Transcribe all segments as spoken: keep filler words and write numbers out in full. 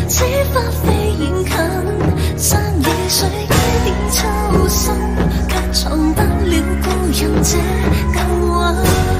此花飛遠近，山與水改變秋生，卻藏不了故人這舊魂。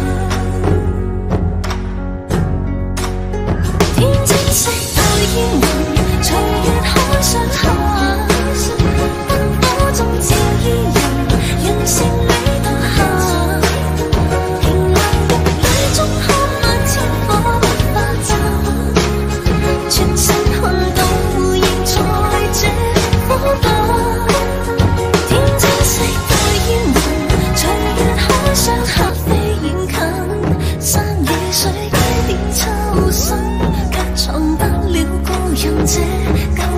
天青色透煙雲，隨月海上下，燈火中照伊人，人情裏獨行。平涼玉裏中看萬千火不化驟，全身看到仍在這火把。天青色透煙雲，隨月海上下飛遠近，山與水改變秋生，卻藏不了故人這舊